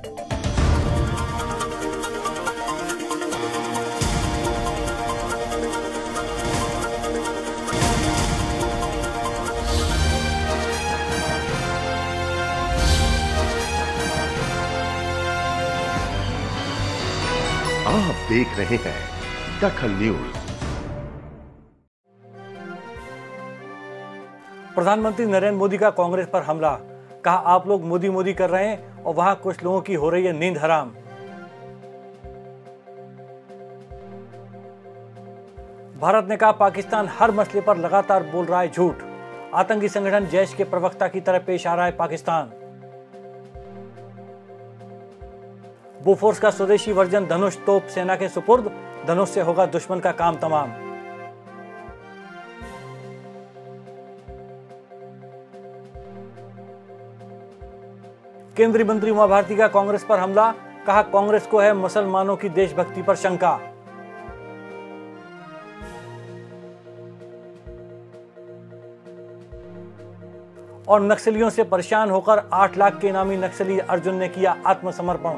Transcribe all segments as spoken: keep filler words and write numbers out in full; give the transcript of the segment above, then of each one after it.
आप देख रहे हैं दखल न्यूज। प्रधानमंत्री नरेंद्र मोदी का कांग्रेस पर हमला, कहा आप लोग मोदी मोदी कर रहे हैं और वहां कुछ लोगों की हो रही है नींद हराम। भारत ने कहा पाकिस्तान हर मसले पर लगातार बोल रहा है झूठ, आतंकी संगठन जैश के प्रवक्ता की तरह पेश आ रहा है पाकिस्तान। बोफोर्स का स्वदेशी वर्जन धनुष तोप सेना के सुपुर्द, धनुष से होगा दुश्मन का काम तमाम। केंद्रीय मंत्री उमा भारती का कांग्रेस पर हमला, कहा कांग्रेस को है मुसलमानों की देशभक्ति पर शंका। और नक्सलियों से परेशान होकर आठ लाख के इनामी नक्सली अर्जुन ने किया आत्मसमर्पण।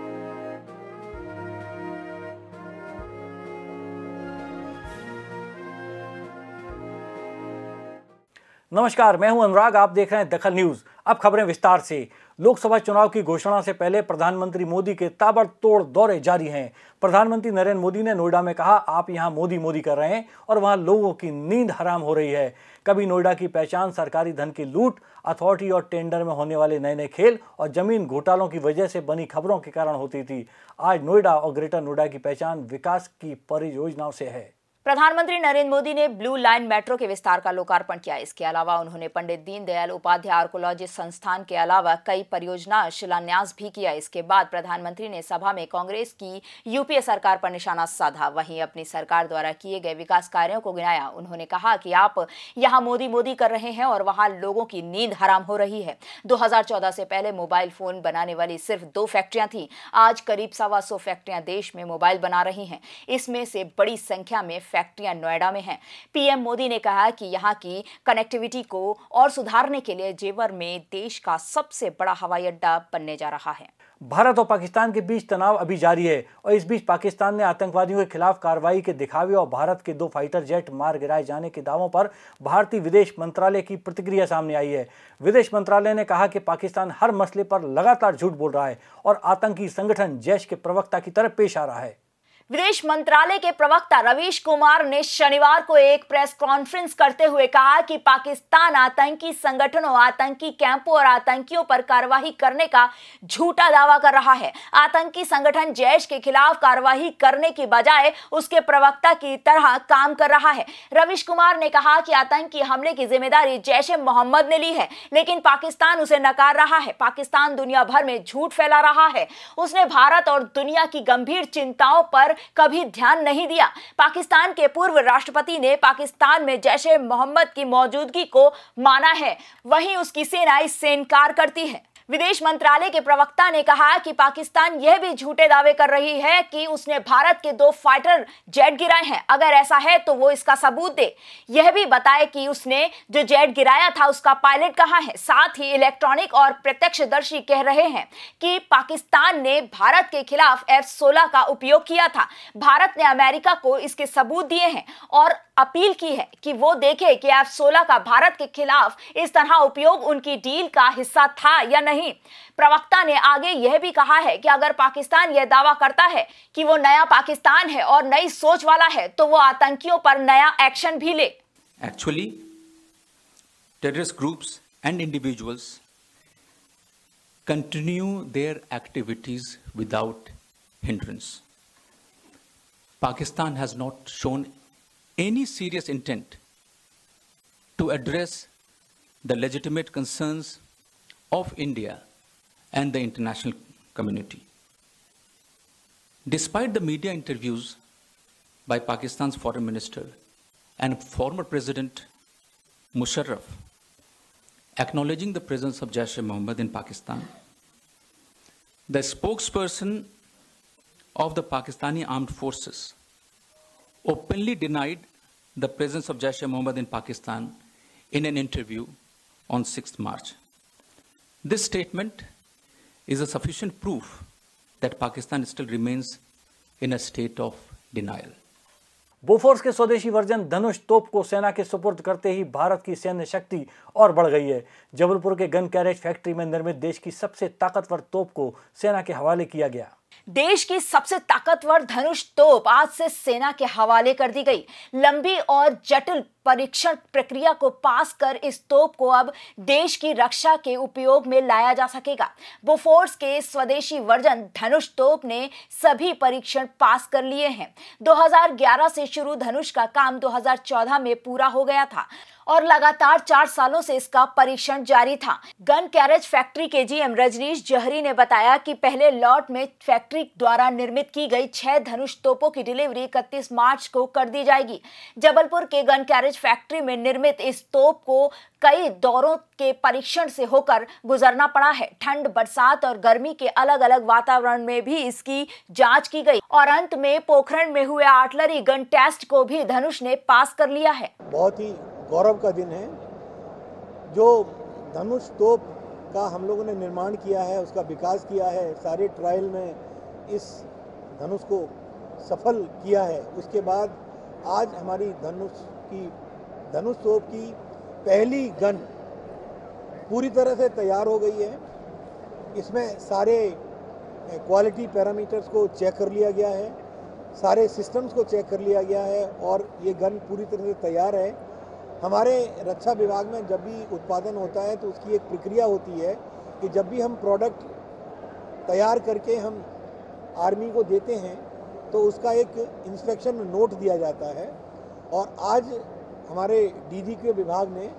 नमस्कार, मैं हूं अनुराग, आप देख रहे हैं दखल न्यूज। अब खबरें विस्तार से। लोकसभा चुनाव की घोषणा से पहले प्रधानमंत्री मोदी के ताबड़तोड़ दौरे जारी हैं। प्रधानमंत्री नरेंद्र मोदी ने नोएडा में कहा आप यहां मोदी मोदी कर रहे हैं और वहां लोगों की नींद हराम हो रही है। कभी नोएडा की पहचान सरकारी धन की लूट, अथॉरिटी और टेंडर में होने वाले नए नए खेल और जमीन घोटालों की वजह से बनी खबरों के कारण होती थी। आज नोएडा और ग्रेटर नोएडा की पहचान विकास की परियोजनाओं से है। प्रधानमंत्री नरेंद्र मोदी ने ब्लू लाइन मेट्रो के विस्तार का लोकार्पण किया। इसके अलावा उन्होंने पंडित दीनदयाल उपाध्याय आर्कोलॉजी संस्थान के अलावा कई परियोजना शिलान्यास भी किया। इसके बाद प्रधानमंत्री ने सभा में कांग्रेस की यूपीए सरकार पर निशाना साधा, वहीं अपनी सरकार द्वारा किए गए विकास कार्यों को गिनाया। उन्होंने कहा कि आप यहां मोदी मोदी कर रहे हैं और वहां लोगों की नींद हराम हो रही है। दो हजार चौदह से पहले मोबाइल फोन बनाने वाली सिर्फ दो फैक्ट्रियां थी, आज करीब सवा सौ फैक्ट्रियां देश में मोबाइल बना रही हैं। इसमें से बड़ी संख्या में फैक्ट्रियां नोएडा में हैं। पीएम मोदी ने कहा कि यहां की कनेक्टिविटी को और सुधारने के लिए जेवर में देश का सबसे बड़ा हवाई अड्डा बनने जा रहा है। भारत और पाकिस्तान के बीच तनाव अभी जारी है और इस बीच पाकिस्तान ने आतंकवादियों के खिलाफ कार्रवाई के दिखावे और भारत के दो फाइटर जेट मार गिराए जाने के दावों पर भारतीय विदेश मंत्रालय की प्रतिक्रिया सामने आई है। विदेश मंत्रालय ने कहा कि पाकिस्तान हर मसले पर लगातार झूठ बोल रहा है और आतंकी संगठन जैश के प्रवक्ता की तरह पेश आ रहा है। विदेश मंत्रालय के प्रवक्ता रवीश कुमार ने शनिवार को एक प्रेस कॉन्फ्रेंस करते हुए कहा कि पाकिस्तान आतंकी संगठनों, आतंकी कैंपों और आतंकियों पर कार्रवाई करने का झूठा दावा कर रहा है। आतंकी संगठन जैश के खिलाफ कार्रवाई करने की बजाय उसके प्रवक्ता की तरह काम कर रहा है। रवीश कुमार ने कहा कि आतंकी हमले की जिम्मेदारी जैश ए मोहम्मद ने ली है, लेकिन पाकिस्तान उसे नकार रहा है। पाकिस्तान दुनिया भर में झूठ फैला रहा है। उसने भारत और दुनिया की गंभीर चिंताओं पर कभी ध्यान नहीं दिया। पाकिस्तान के पूर्व राष्ट्रपति ने पाकिस्तान में जैश ए मोहम्मद की मौजूदगी को माना है, वहीं उसकी सेना इससे इनकार करती है। विदेश मंत्रालय के प्रवक्ता ने कहा कि पाकिस्तान यह भी झूठे दावे कर रही है कि उसने भारत के दो फाइटर जेट गिराए हैं। अगर ऐसा है तो वो इसका सबूत दे। यह भी बताए कि उसने जो जेट गिराया था उसका पायलट कहां है। साथ ही इलेक्ट्रॉनिक और प्रत्यक्षदर्शी कह रहे हैं कि पाकिस्तान ने भारत के खिलाफ एफ सोलह का उपयोग किया था। भारत ने अमेरिका को इसके सबूत दिए हैं और अपील की है कि वो देखे कि एफ सोलह का भारत के खिलाफ इस तरह उपयोग उनकी डील का हिस्सा था या नहीं। प्रवक्ता ने आगे यह भी कहा है कि अगर पाकिस्तान यह दावा करता है कि वो नया पाकिस्तान है और नई सोच वाला है तो वो आतंकियों पर नया एक्शन भी ले। Actually, terrorist groups and individuals continue their activities without hindrance. Pakistan has not shown any serious intent to address the legitimate concerns of India and the international community. Despite the media interviews by Pakistan's foreign minister and former president Musharraf acknowledging the presence of Jaish-e-Mohammed in Pakistan, the spokesperson of the Pakistani armed forces openly denied the presence of Jaish-e-Mohammed in Pakistan in an interview on sixth March. This statement is a sufficient proof that Pakistan still remains in a state of denial. Bofors के स्वदेशी version धनुष तोप को सेना के सुपुर्द करते ही भारत की सैन्य शक्ति और बढ़ गई है। जबलपुर के गन कैरेज फैक्ट्री में निर्मित देश की सबसे ताकतवर तोप को सेना के हवाले किया गया। देश की सबसे ताकतवर धनुष तोप आज से सेना के हवाले कर दी गई। लंबी और जटिल परीक्षण प्रक्रिया को पास कर इस तोप को अब देश की रक्षा के उपयोग में लाया जा सकेगा। बोफोर्स के स्वदेशी वर्जन धनुष तोप ने सभी परीक्षण पास कर लिए हैं। दो हज़ार ग्यारह से शुरू धनुष का काम दो हज़ार चौदह में पूरा हो गया था और लगातार चार सालों से इसका परीक्षण जारी था। गन कैरेज फैक्ट्री के जीएम रजनीश जहरी ने बताया कि पहले लॉट में फैक्ट्री द्वारा निर्मित की गई छह धनुष तोपों की डिलीवरी इकतीस मार्च को कर दी जाएगी। जबलपुर के गन कैरेज फैक्ट्री में निर्मित इस तोप को कई दौरों के परीक्षण से होकर गुजरना पड़ा है। ठंड, बरसात और गर्मी के अलग अलग वातावरण में भी इसकी जांच की गई और अंत में पोखरण में हुए आर्टिलरी गन टेस्ट को भी धनुष ने पास कर लिया है। बहुत ही गौरव का दिन है। जो धनुष तोप का हम लोगों ने निर्माण किया है, उसका विकास किया है, सारे ट्रायल में इस धनुष को सफल किया है। उसके बाद आज हमारी धनुष की धनुष तोप की पहली गन पूरी तरह से तैयार हो गई है। इसमें सारे क्वालिटी पैरामीटर्स को चेक कर लिया गया है, सारे सिस्टम्स को चेक कर लिया गया है और ये गन पूरी तरह से तैयार है। हमारे रक्षा विभाग में जब भी उत्पादन होता है तो उसकी एक प्रक्रिया होती है कि जब भी हम प्रोडक्ट तैयार करके हम आर्मी को देते हैं तो उसका एक इंस्पेक्शन नोट दिया जाता है। और आज हमारे डीजी के विभाग ने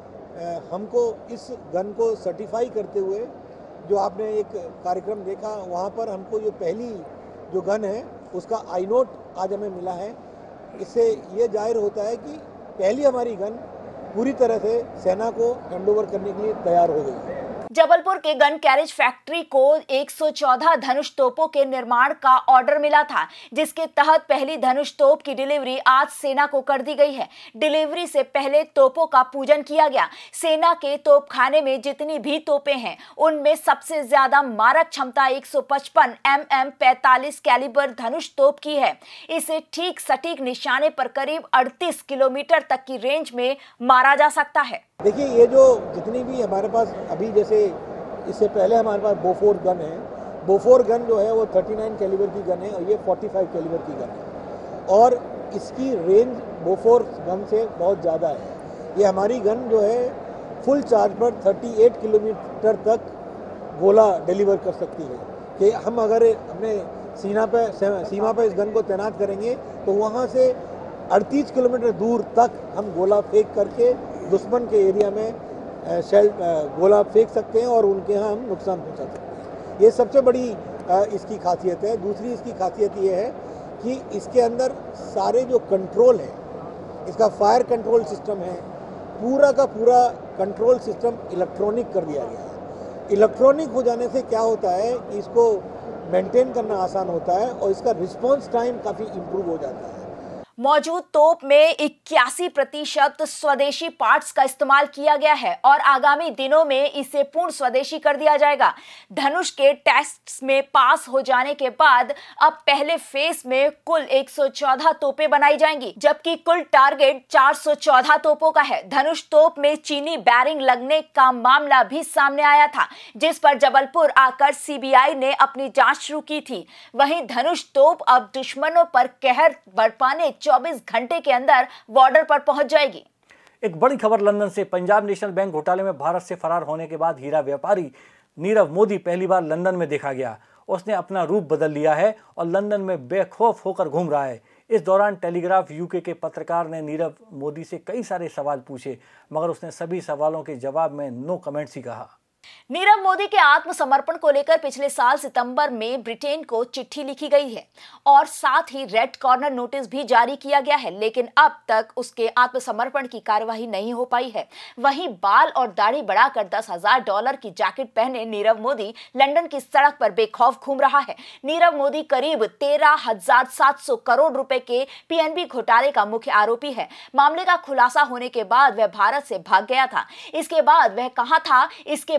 हमको इस गन को सर्टिफाई करते हुए, जो आपने एक कार्यक्रम देखा वहाँ पर हमको ये पहली जो गन है उसका आई नोट आज हमें मिला है। इससे ये जाहिर होता है कि पहली हमारी गन पूरी तरह से सेना को हैंडओवर करने के लिए तैयार हो गई है। जबलपुर के गन कैरेज फैक्ट्री को एक सौ चौदह धनुष तोपों के निर्माण का ऑर्डर मिला था, जिसके तहत पहली धनुष तोप की डिलीवरी आज सेना को कर दी गई है। डिलीवरी से पहले तोपों का पूजन किया गया। सेना के तोपखाने में जितनी भी तोपें हैं उनमें सबसे ज्यादा मारक क्षमता एक सौ पचपन एम एम पैंतालीस कैलिबर धनुष तोप की है। इसे ठीक सटीक निशाने पर करीब अड़तीस किलोमीटर तक की रेंज में मारा जा सकता है। देखिए, ये जो जितनी भी हमारे पास अभी, जैसे इससे पहले हमारे पास बोफोर गन है, बोफोर गन जो है वो उनतालीस कैलिबर की गन है और ये पैंतालीस कैलिबर की गन है और इसकी रेंज बोफोर गन से बहुत ज़्यादा है। ये हमारी गन जो है फुल चार्ज पर अड़तीस किलोमीटर तक गोला डिलीवर कर सकती है कि हम अगर अपने सीमा पे सीमा पे इस गन को तैनात करेंगे तो वहाँ से अड़तीस किलोमीटर दूर तक हम गोला फेंक करके दुश्मन के एरिया में शेल गोला फेंक सकते हैं और उनके यहाँ हम नुकसान पहुँचा सकते हैं। ये सबसे बड़ी इसकी खासियत है। दूसरी इसकी खासियत ये है कि इसके अंदर सारे जो कंट्रोल है, इसका फायर कंट्रोल सिस्टम है, पूरा का पूरा कंट्रोल सिस्टम इलेक्ट्रॉनिक कर दिया गया है। इलेक्ट्रॉनिक हो जाने से क्या होता है कि इसको मेंटेन करना आसान होता है और इसका रिस्पॉन्स टाइम काफ़ी इम्प्रूव हो जाता है। मौजूद तोप में इक्यासी प्रतिशत स्वदेशी पार्ट्स का इस्तेमाल किया गया है और आगामी दिनों में इसे पूर्ण स्वदेशी कर दिया जाएगा। धनुष के टेस्ट्स में पास हो जाने के बाद अब पहले फेज में कुल एक सौ चौदह तोपें बनाई जाएंगी, जबकि कुल टारगेट चार सौ चौदह तोपों का है। धनुष तोप में चीनी बैरिंग लगने का मामला भी सामने आया था, जिस पर जबलपुर आकर सीबीआई ने अपनी जांच शुरू की थी। वहीं धनुष तोप अब दुश्मनों पर कहर बरपाने चौबीस घंटे के अंदर बॉर्डर पर पहुंच जाएगी। एक बड़ी खबर लंदन से। पंजाब नेशनल बैंक घोटाले में भारत से फरार होने के बाद हीरा व्यापारी नीरव मोदी पहली बार लंदन में देखा गया। उसने अपना रूप बदल लिया है और लंदन में बेखौफ होकर घूम रहा है। इस दौरान टेलीग्राफ यूके के पत्रकार ने नीरव मोदी से कई सारे सवाल पूछे, मगर उसने सभी सवालों के जवाब में नो कमेंट्स ही कहा। नीरव मोदी के आत्मसमर्पण को लेकर पिछले साल सितंबर में ब्रिटेन को चिट्ठी लिखी गई है और साथ ही रेड कॉर्नर नोटिस भी जारी किया गया है, लेकिन अब तक उसके आत्मसमर्पण की कार्यवाही नहीं हो पाई है। वहीं बाल और दाढ़ी बढ़ाकर दस हजार डॉलर की जैकेट पहने नीरव मोदी लंदन की सड़क पर बेखौफ घूम रहा है। नीरव मोदी करीब तेरह हजार सात सौ करोड़ रुपए के पीएनबी घोटाले का मुख्य आरोपी है। मामले का खुलासा होने के बाद वह भारत से भाग गया था। इसके बाद वह कहां था, इसके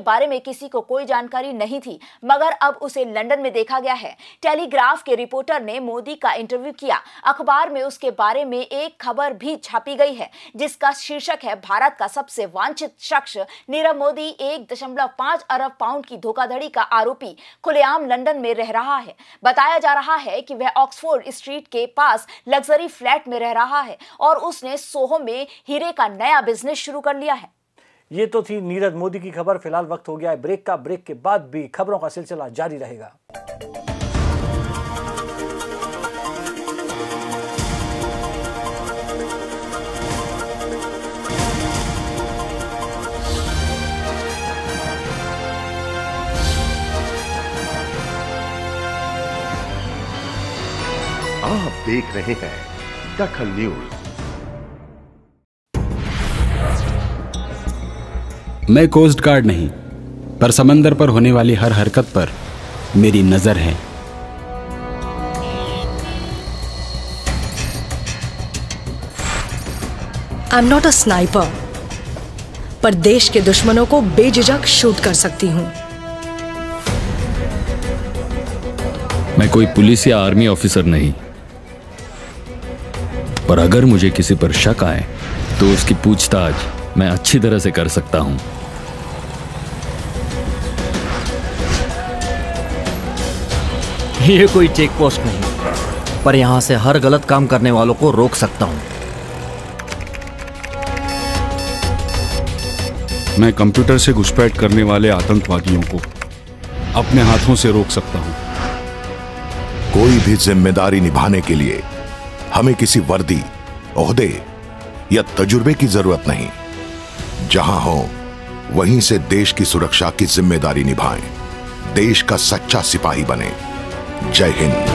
बारे में किसी को कोई जानकारी नहीं थी, मगर अब उसे लंदन में देखा गया है। टेलीग्राफ के रिपोर्टर ने मोदी का इंटरव्यू किया। अखबार में उसके बारे में एक खबर भी छापी गई है जिसका शीर्षक है भारत का सबसे वांछित शख्स नीरव मोदी एक दशमलव पांच अरब पाउंड की धोखाधड़ी का आरोपी खुलेआम लंदन में रह रहा है। बताया जा रहा है कि वह ऑक्सफोर्ड स्ट्रीट के पास लग्जरी फ्लैट में रह रहा है और उसने सोहो में हीरे का नया बिजनेस शुरू कर लिया है। ये तो थी नीरव मोदी की खबर। फिलहाल वक्त हो गया है ब्रेक का। ब्रेक के बाद भी खबरों का सिलसिला जारी रहेगा। आप देख रहे हैं दखल न्यूज। मैं कोस्ट गार्ड नहीं, पर समंदर पर होने वाली हर हरकत पर मेरी नजर है। I am not a sniper, पर देश के दुश्मनों को बेझिझक शूट कर सकती हूं। मैं कोई पुलिस या आर्मी ऑफिसर नहीं, पर अगर मुझे किसी पर शक आए तो उसकी पूछताछ मैं अच्छी तरह से कर सकता हूं। ये कोई चेक पोस्ट नहीं, पर यहां से हर गलत काम करने वालों को रोक सकता हूं। मैं कंप्यूटर से घुसपैठ करने वाले आतंकवादियों को अपने हाथों से रोक सकता हूं। कोई भी जिम्मेदारी निभाने के लिए हमें किसी वर्दी, ओहदे या तजुर्बे की जरूरत नहीं। जहां हो वहीं से देश की सुरक्षा की जिम्मेदारी निभाएं। देश का सच्चा सिपाही बने। जय हिंद।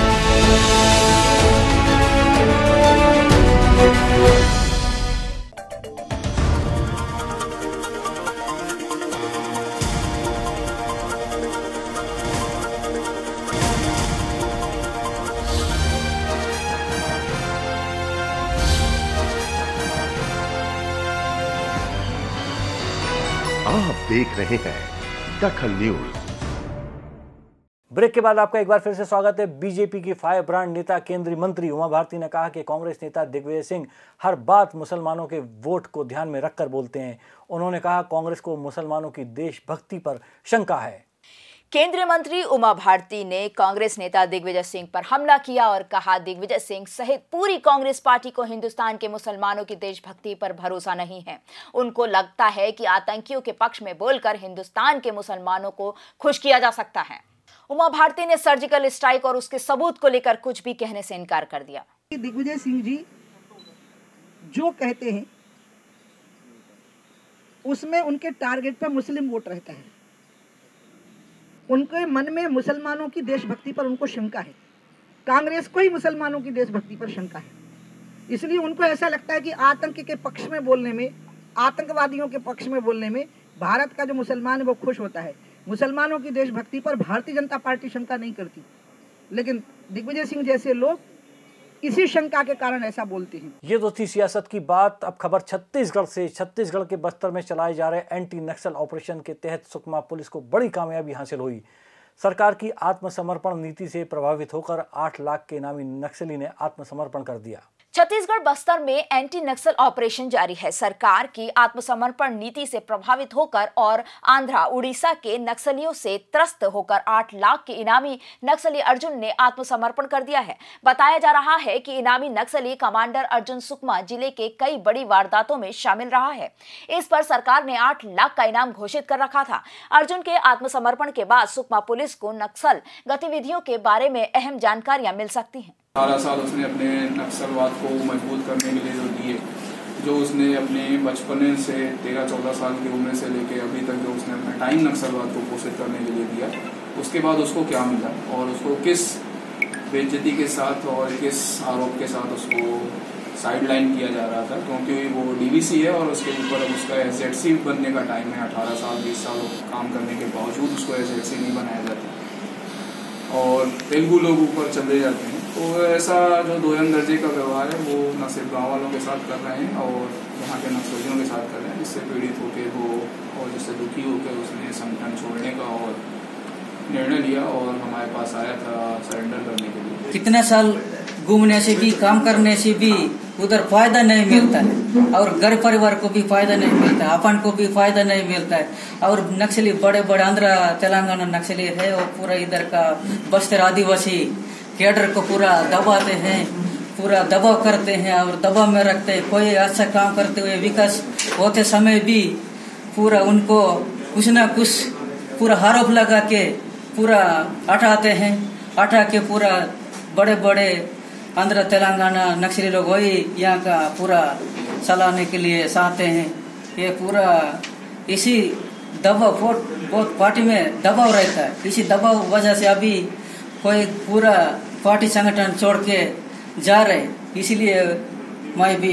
आप देख रहे हैं दखल न्यूज। ब्रेक के बाद आपका एक बार फिर से स्वागत है। बीजेपी की फायर ब्रांड नेता केंद्रीय मंत्री उमा भारती ने कहा कि कांग्रेस नेता दिग्विजय सिंह हर बात मुसलमानों के वोट को ध्यान में रखकर बोलते हैं। उन्होंने कहा कांग्रेस को मुसलमानों की देशभक्ति पर शंका है। केंद्रीय मंत्री उमा भारती ने कांग्रेस नेता दिग्विजय सिंह पर हमला किया और कहा दिग्विजय सिंह सहित पूरी कांग्रेस पार्टी को हिंदुस्तान के मुसलमानों की देशभक्ति पर भरोसा नहीं है। उनको लगता है कि आतंकियों के पक्ष में बोलकर हिंदुस्तान के मुसलमानों को खुश किया जा सकता है। उमा भारती ने सर्जिकल स्ट्राइक और उसके सबूत को लेकर कुछ भी कहने से इनकार कर दिया। दिग्विजय सिंह जी जो कहते हैं उसमें उनके टारगेट पर मुस्लिम वोट रहता है। उनके मन में मुसलमानों की देशभक्ति पर उनको शंका है। कांग्रेस को ही मुसलमानों की देशभक्ति पर शंका है। इसलिए उनको ऐसा लगता है कि आतंक के पक्ष में बोलने में, आतंकवादियों के पक्ष में बोलने में भारत का जो मुसलमान है वो खुश होता है। मुसलमानों की देशभक्ति पर भारतीय जनता पार्टी शंका नहीं करती, लेकिन दिग्विजय सिंह जैसे लोग इसी शंका के कारण ऐसा बोलते हैं। ये तो थी सियासत की बात। अब खबर छत्तीसगढ़ से। छत्तीसगढ़ के बस्तर में चलाए जा रहे एंटी नक्सल ऑपरेशन के तहत सुकमा पुलिस को बड़ी कामयाबी हासिल हुई। सरकार की आत्मसमर्पण नीति से प्रभावित होकर आठ लाख के इनामी नक्सली ने आत्मसमर्पण कर दिया। छत्तीसगढ़ बस्तर में एंटी नक्सल ऑपरेशन जारी है। सरकार की आत्मसमर्पण नीति से प्रभावित होकर और आंध्रा उड़ीसा के नक्सलियों से त्रस्त होकर आठ लाख के इनामी नक्सली अर्जुन ने आत्मसमर्पण कर दिया है। बताया जा रहा है कि इनामी नक्सली कमांडर अर्जुन सुकमा जिले के कई बड़ी वारदातों में शामिल रहा है। इस पर सरकार ने आठ लाख का इनाम घोषित कर रखा था। अर्जुन के आत्मसमर्पण के बाद सुकमा पुलिस को नक्सल गतिविधियों के बारे में अहम जानकारियां मिल सकती हैं। अठारह साल उसने अपने नक्सलवाद को मजबूत करने के लिए जो दिए, जो उसने अपने बचपन से तेरह चौदह साल की उम्र से लेके अभी तक जो उसने अपना टाइम नक्सलवाद को पोषित करने के लिए दिया, उसके बाद उसको क्या मिला और उसको किस बेइज्जती के साथ और किस आरोप के साथ उसको साइडलाइन किया जा रहा था, क्योंकि वो डीवीसी है और उसके ऊपर उसका एसएडसी बनने का टाइम है। अठारह साल बीस साल काम करने के बावजूद उसको एसएडसी नहीं बनाया जाता और तेलुगु लोग ऊपर चले जाते हैं। तो ऐसा जो दोयम दर्जे का व्यवहार है वो न सिर्फ गाँव वालों के साथ कर रहे हैं और यहाँ के नक्सलियों के साथ कर रहे हैं, जिससे पीड़ित होकर वो और जिससे दुखी होकर उसने संगठन छोड़ने का और निर्णय लिया और हमारे पास आया था सरेंडर करने के लिए। कितने साल घूमने से भी, काम करने से भी उधर फायदा नहीं मिलता है और घर परिवार को भी फायदा नहीं मिलता है, अपन को भी फायदा नहीं मिलता है। और नक्सली बड़े बड़े आंध्र तेलंगाना नक्सली है और पूरा इधर का बस्तर आदिवासी कैडर को पूरा दबाते हैं, पूरा दबाव करते हैं और दबाव में रखते हैं। कोई अच्छा काम करते हुए विकास होते समय भी पूरा उनको कुछ न कुछ पूरा आरोप लगा के पूरा हटाते हैं, हटा के पूरा बड़े बड़े आंध्र तेलंगाना नक्सली लोग वही यहाँ का पूरा चलाने के लिए चाहते हैं। ये पूरा इसी दबाव बहुत पार्टी में दबाव रहता है, इसी दबाव वजह से अभी कोई पूरा पार्टी संगठन छोड़ के जा रहे, इसीलिए मैं भी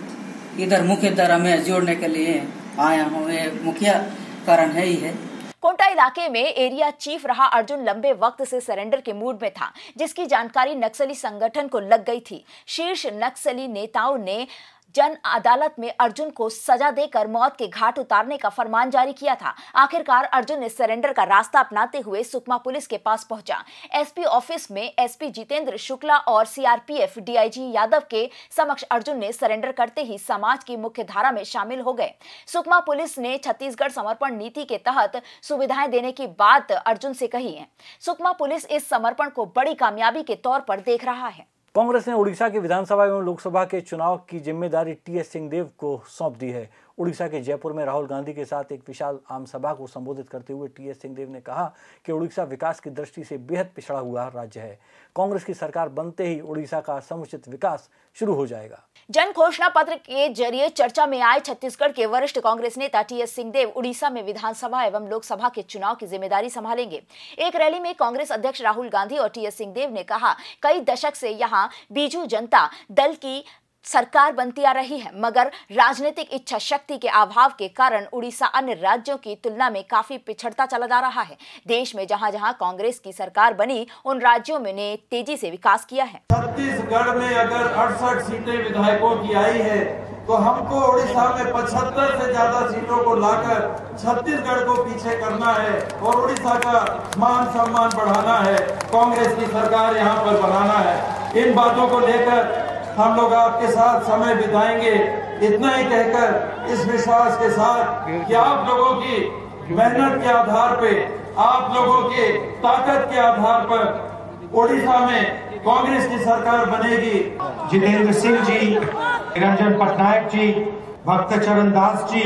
इधर मुख्य धारा में जोड़ने के लिए आया हूँ। ये मुख्य कारण है ही है। कोंटा इलाके में एरिया चीफ रहा अर्जुन लंबे वक्त से सरेंडर के मूड में था, जिसकी जानकारी नक्सली संगठन को लग गई थी। शीर्ष नक्सली नेताओं ने जन अदालत में अर्जुन को सजा देकर मौत के घाट उतारने का फरमान जारी किया था। आखिरकार अर्जुन ने सरेंडर का रास्ता अपनाते हुए सुकमा पुलिस के पास पहुंचा। एसपी ऑफिस में एसपी जितेंद्र शुक्ला और सीआरपीएफ डीआईजी यादव के समक्ष अर्जुन ने सरेंडर करते ही समाज की मुख्य धारा में शामिल हो गए। सुकमा पुलिस ने छत्तीसगढ़ समर्पण नीति के तहत सुविधाएं देने की बात अर्जुन से कही है। सुकमा पुलिस इस समर्पण को बड़ी कामयाबी के तौर पर देख रहा है। कांग्रेस ने उड़ीसा के विधानसभा एवं लोकसभा के चुनाव की जिम्मेदारी टीएस सिंहदेव को सौंप दी है। उड़ीसा के जयपुर में राहुल गांधी के साथ एक विशाल आम सभा को संबोधित करते हुए टीएस सिंहदेव ने कहा कि उड़ीसा विकास की दृष्टि से बेहद पिछड़ा हुआ राज्य है। कांग्रेस की सरकार बनते ही उड़ीसा का समुचित विकास शुरू हो जाएगा। जन घोषणा पत्र के जरिए चर्चा में आए छत्तीसगढ़ के वरिष्ठ कांग्रेस नेता टीएस सिंहदेव उड़ीसा में विधानसभा एवं लोकसभा के चुनाव की जिम्मेदारी संभालेंगे। एक रैली में कांग्रेस अध्यक्ष राहुल गांधी और टीएस सिंहदेव ने कहा, कई दशक से यहां बीजू जनता दल की सरकार बनती आ रही है, मगर राजनीतिक इच्छा शक्ति के अभाव के कारण उड़ीसा अन्य राज्यों की तुलना में काफी पिछड़ता चला जा रहा है। देश में जहां जहां कांग्रेस की सरकार बनी, उन राज्यों में ने तेजी से विकास किया है। छत्तीसगढ़ में अगर अड़सठ सीटें विधायकों की आई है तो हमको उड़ीसा में पचहत्तर से ज्यादा सीटों को लाकर छत्तीसगढ़ को पीछे करना है और उड़ीसा का मान सम्मान बढ़ाना है, कांग्रेस की सरकार यहाँ पर बनाना है। इन बातों को लेकर हम लोग आपके साथ समय बिताएंगे। इतना ही कहकर इस विश्वास के साथ कि आप लोगों की मेहनत के आधार पे, आप लोगों के ताकत के आधार पर उड़ीसा में कांग्रेस की सरकार बनेगी। जितेंद्र सिंह जी, निरंजन पटनायक जी, भक्त चरण दास जी,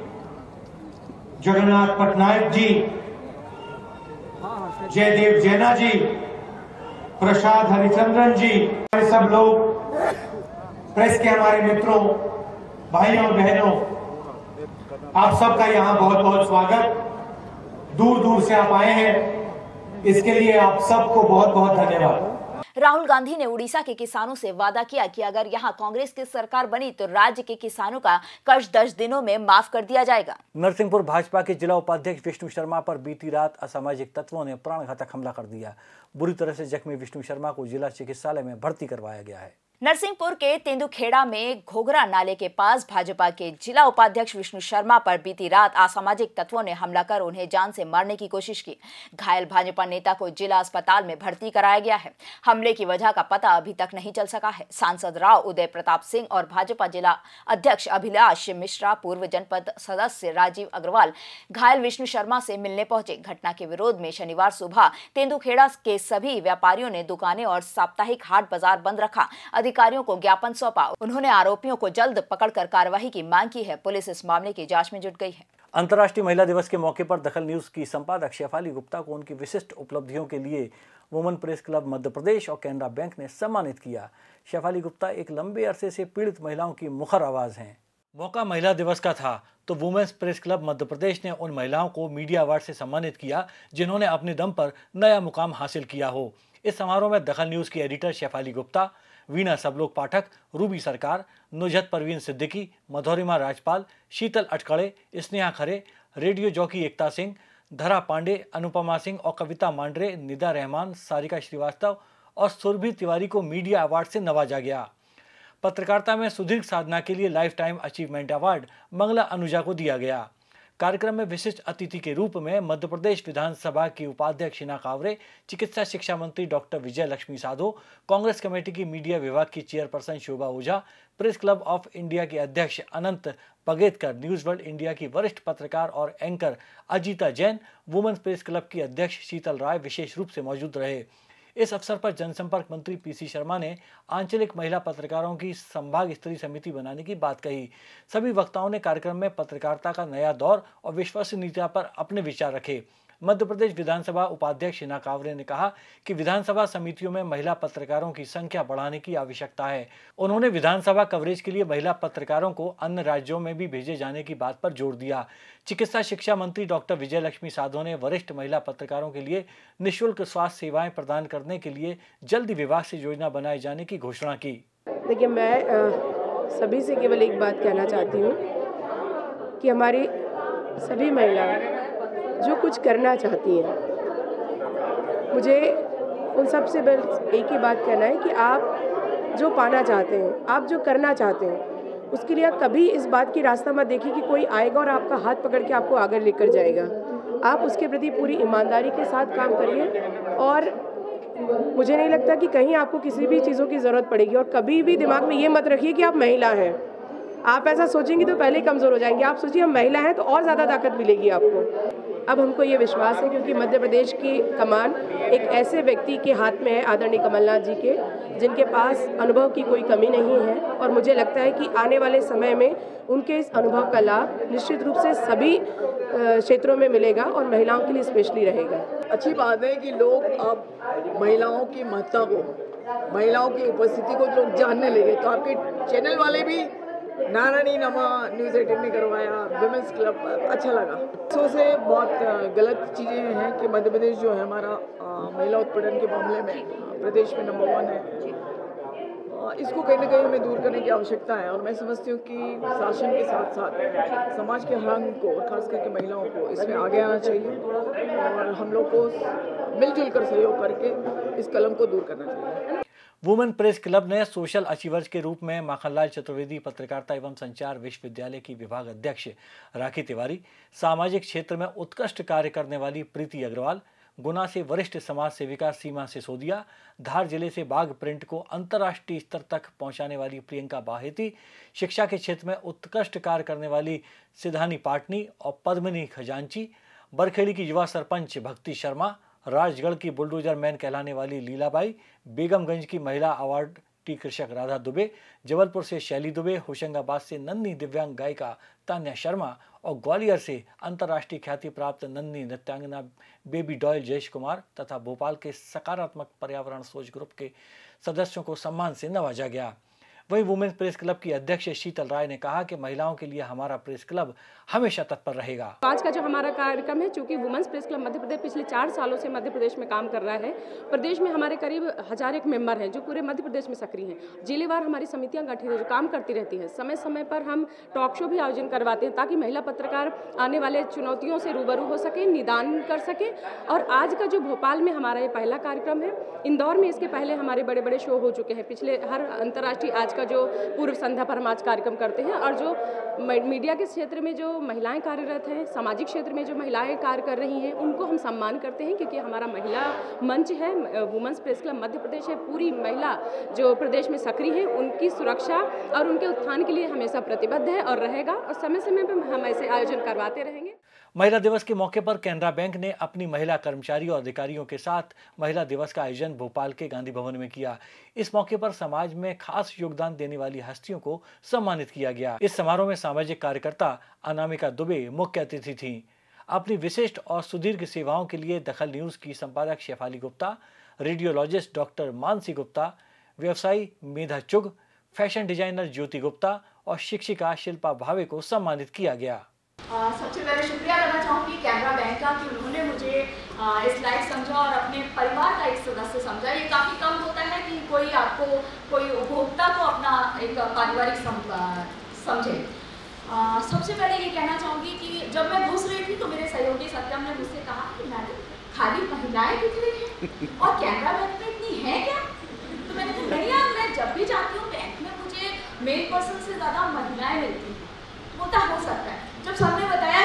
जगन्नाथ पटनायक जी, जयदेव जैना जी, प्रसाद हरिचंद्रन जी, सब लोग, प्रेस के हमारे मित्रों, भाइयों बहनों, आप सबका यहाँ बहुत बहुत स्वागत। दूर दूर से आप आए हैं, इसके लिए आप सबको बहुत बहुत धन्यवाद। राहुल गांधी ने उड़ीसा के किसानों से वादा किया कि अगर यहां कांग्रेस की सरकार बनी तो राज्य के किसानों का कर्ज दस दिनों में माफ कर दिया जाएगा। नरसिंहपुर भाजपा के जिला उपाध्यक्ष विष्णु शर्मा पर बीती रात असामाजिक तत्वों ने प्राणघातक हमला कर दिया। बुरी तरह से जख्मी विष्णु शर्मा को जिला चिकित्सालय में भर्ती करवाया गया है। नरसिंहपुर के तेंदुखेड़ा में घोघरा नाले के पास भाजपा के जिला उपाध्यक्ष विष्णु शर्मा पर बीती रात असामाजिक तत्वों ने हमला कर उन्हें जान से मारने की कोशिश की। घायल भाजपा नेता को जिला अस्पताल में भर्ती कराया गया है। हमले की वजह का पता अभी तक नहीं चल सका है। सांसद राव उदय प्रताप सिंह और भाजपा जिला अध्यक्ष अभिलाष मिश्रा, पूर्व जनपद सदस्य राजीव अग्रवाल घायल विष्णु शर्मा से मिलने पहुंचे। घटना के विरोध में शनिवार सुबह तेंदुखेड़ा के सभी व्यापारियों ने दुकानें और साप्ताहिक हाट बाजार बंद रखा। अधिकारियों को ज्ञापन सौंपा। उन्होंने आरोपियों को जल्द पकड़कर कार्रवाई की मांग की है। पुलिस इस मामले की जांच में जुट गई है। अंतर्राष्ट्रीय महिला दिवस के मौके पर दखल न्यूज की संपादक शेफाली गुप्ता को उनकी विशिष्ट उपलब्धियों के लिए women press club Madhya Pradesh और कैनरा बैंक ने सम्मानित किया। शेफाली गुप्ता एक लंबे अरसे से पीड़ित महिलाओं की मुखर आवाज हैं। मौका महिला दिवस का था तो women's press club Madhya Pradesh ने उन महिलाओं को मीडिया अवार्ड से सम्मानित किया जिन्होंने अपने दम पर नया मुकाम हासिल किया हो। इस समारोह में दखल न्यूज की editor Shefali Gupta, Veena Sablok Pathak, Ruby Sarkar, Nuzhat Parveen Siddiqui, Madhurima Rajpal, Sheetal Atkade, Sneha Khare, radio jockey Ekta Singh, Dhara Pande, Anupama Singh और कविता मांडरे, निदा रहमान, सारिका श्रीवास्तव और सुरभि तिवारी को मीडिया अवार्ड से नवाजा गया। पत्रकारिता में सुदीर्घ साधना के लिए lifetime achievement award Mangala Anuja को दिया गया। कार्यक्रम में विशिष्ट अतिथि के रूप में मध्य प्रदेश विधानसभा की उपाध्यक्ष हिना कांवरे, चिकित्सा शिक्षा मंत्री डॉक्टर विजय लक्ष्मी साधो, कांग्रेस कमेटी की मीडिया विभाग की chairperson Shobha Ojha, press club of India के अध्यक्ष Anant Pagetkar, news world India की वरिष्ठ पत्रकार और anchor Ajita Jain, women's press club की अध्यक्ष शीतल राय विशेष रूप से मौजूद रहे। इस अवसर पर जनसंपर्क मंत्री पीसी शर्मा ने आंचलिक महिला पत्रकारों की संभाग स्तरीय समिति बनाने की बात कही। सभी वक्ताओं ने कार्यक्रम में पत्रकारिता का नया दौर और विश्वसनीयता पर अपने विचार रखे। मध्य प्रदेश विधानसभा उपाध्यक्ष हिना कांवरे ने कहा कि विधानसभा समितियों में महिला पत्रकारों की संख्या बढ़ाने की आवश्यकता है। उन्होंने विधानसभा कवरेज के लिए महिला पत्रकारों को अन्य राज्यों में भी भेजे जाने की बात पर जोर दिया। चिकित्सा शिक्षा मंत्री डॉक्टर विजय लक्ष्मी साधो ने वरिष्ठ महिला पत्रकारों के लिए निःशुल्क स्वास्थ्य सेवाएं प्रदान करने के लिए जल्दी विभाग से योजना बनाए जाने की घोषणा की। देखिए, मैं सभी से केवल एक बात कहना चाहती हूँ कि हमारी सभी महिलाएं जो कुछ करना चाहती हैं, मुझे उन सब से बस एक ही बात कहना है कि आप जो पाना चाहते हैं, आप जो करना चाहते हैं, उसके लिए कभी इस बात की रास्ता मत देखिए कि कोई आएगा और आपका हाथ पकड़ के आपको आगे लेकर जाएगा। आप उसके प्रति पूरी ईमानदारी के साथ काम करिए और मुझे नहीं लगता कि कहीं आपको किसी भी चीज़ों की ज़रूरत पड़ेगी। और कभी भी दिमाग में ये मत रखिए कि आप महिला हैं। आप ऐसा सोचेंगे तो पहले कमज़ोर हो जाएंगे। आप सोचिए हम महिला हैं तो और ज़्यादा ताकत मिलेगी आपको। अब हमको ये विश्वास है क्योंकि मध्य प्रदेश की कमान एक ऐसे व्यक्ति के हाथ में है, आदरणीय कमलनाथ जी के, जिनके पास अनुभव की कोई कमी नहीं है। और मुझे लगता है कि आने वाले समय में उनके इस अनुभव का लाभ निश्चित रूप से सभी क्षेत्रों में मिलेगा और महिलाओं के लिए स्पेशली रहेगा। अच्छी बात है कि लोग अब महिलाओं की महत्ता को, महिलाओं की उपस्थिति को लोग जानने लगे। तो आपके चैनल वाले भी नारायणी नमा न्यूज़ एटीन ने करवाया, विमेंस क्लब, अच्छा लगा। सो से बहुत गलत चीज़ें हैं कि मध्य प्रदेश जो है हमारा महिला उत्पीड़न के मामले में प्रदेश में नंबर वन है। इसको कहीं ना कहीं हमें दूर करने की आवश्यकता है। और मैं समझती हूँ कि शासन के साथ साथ समाज के हर अंग को, खास करके महिलाओं को इसमें आगे आना चाहिए और हम लोग को मिलजुल कर सहयोग करके इस कलम को दूर करना चाहिए। वुमेन प्रेस क्लब ने सोशल अचीवर्स के रूप में माखनलाल चतुर्वेदी पत्रकारिता एवं संचार विश्वविद्यालय की विभाग अध्यक्ष राखी तिवारी, सामाजिक क्षेत्र में उत्कृष्ट कार्य करने वाली प्रीति अग्रवाल, गुना से वरिष्ठ समाज सेविका सीमा सिसोदिया, धार जिले से बाघ प्रिंट को अंतर्राष्ट्रीय स्तर तक पहुंचाने वाली प्रियंका बाहेती, शिक्षा के क्षेत्र में उत्कृष्ट कार्य करने वाली सिधानी पाटनी और पद्मिनी खजांची, बरखेड़ी की युवा सरपंच भक्ति शर्मा, राजगढ़ की बुलडोजर मैन कहलाने वाली लीलाबाई, बेगमगंज की महिला अवार्ड टी कृषक राधा दुबे, जबलपुर से शैली दुबे, होशंगाबाद से नन्ही दिव्यांग गायिका तान्या शर्मा और ग्वालियर से अंतर्राष्ट्रीय ख्याति प्राप्त नन्ही नृत्यांगना बेबी डॉयल जयेश कुमार तथा भोपाल के सकारात्मक पर्यावरण सोच ग्रुप के सदस्यों को सम्मान से नवाजा गया। वहीं वुमेन्स प्रेस क्लब की अध्यक्ष शीतल राय ने कहा कि महिलाओं के लिए हमारा प्रेस क्लब हमेशा तत्पर रहेगा। आज का जो हमारा कार्यक्रम है, चूंकि women's press club Madhya Pradesh पिछले चार सालों से मध्य प्रदेश में काम कर रहा है। प्रदेश में हमारे करीब हजार एक मेंबर हैं जो पूरे मध्य प्रदेश में सक्रिय हैं। जिलेवार हमारी समितियां गठित है जो काम करती रहती हैं। समय समय पर हम टॉक शो भी आयोजन करवाते हैं ताकि महिला पत्रकार आने वाले चुनौतियों से रूबरू हो सके, निदान कर सके। और आज का जो भोपाल में हमारा ये पहला कार्यक्रम है, इंदौर में इसके पहले हमारे बड़े बड़े शो हो चुके हैं। पिछले हर अंतर्राष्ट्रीय आज का जो पूर्व संध्या पर हम आज कार्यक्रम करते हैं और जो मीडिया के क्षेत्र में जो महिलाएं कार्यरत हैं, सामाजिक क्षेत्र में जो महिलाएं कार्य कर रही हैं, उनको हम सम्मान करते हैं क्योंकि हमारा महिला मंच है, women's press club Madhya Pradesh है। पूरी महिला जो प्रदेश में सक्रिय है उनकी सुरक्षा और उनके उत्थान के लिए हमेशा प्रतिबद्ध है और रहेगा और समय समय पर हम ऐसे आयोजन करवाते रहेंगे। महिला दिवस के मौके पर कैनरा बैंक ने अपनी महिला कर्मचारियों और अधिकारियों के साथ महिला दिवस का आयोजन भोपाल के गांधी भवन में किया। इस मौके पर समाज में खास योगदान देने वाली हस्तियों को सम्मानित किया गया। इस समारोह में सामाजिक कार्यकर्ता अनामिका दुबे मुख्य अतिथि थीं। अपनी विशिष्ट और सुदीर्घ सेवाओं के लिए दखल न्यूज की संपादक शेफाली गुप्ता, रेडियोलॉजिस्ट डॉक्टर मानसी गुप्ता, व्यवसायी मेधा चुग, फैशन डिजाइनर ज्योति गुप्ता और शिक्षिका शिल्पा भावे को सम्मानित किया गया। आ, सबसे पहले शुक्रिया करना चाहूँगी कैनरा बैंक का कि उन्होंने मुझे आ, इस लायक समझा और अपने परिवार का एक सदस्य समझा। ये काफ़ी कम होता है कि कोई आपको कोई उपभोक्ता को अपना एक पारिवारिक समझे। आ, सबसे पहले ये कहना चाहूँगी कि जब मैं घुस रही थी तो मेरे सहयोगी सत्यम ने मुझसे कहा कि मैडम खाली महिलाएं दिख रही हैं और कैनरा बैंक में इतनी है क्या? तो मैंने कहा नहीं यार, मैं जब भी जाती हूँ बैंक में मुझे मेल पर्सन से ज़्यादा महिलाएं मिलती हैं। वो तो हो सकता है। जब सबने बताया कि एक